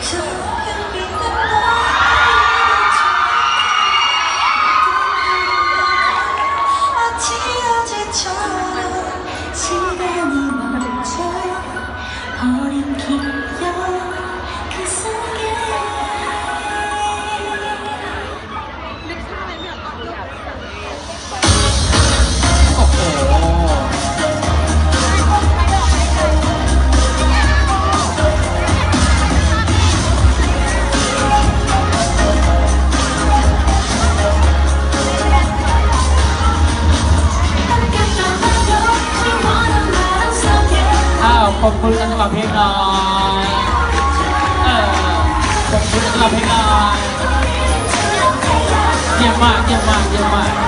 ขอบคุณกันตลอดเพลงหน่อยขอบคุณกันตลอดเพลงหน่อยเยี่ยมมากเยี่ยมมากเยี่ยมมาก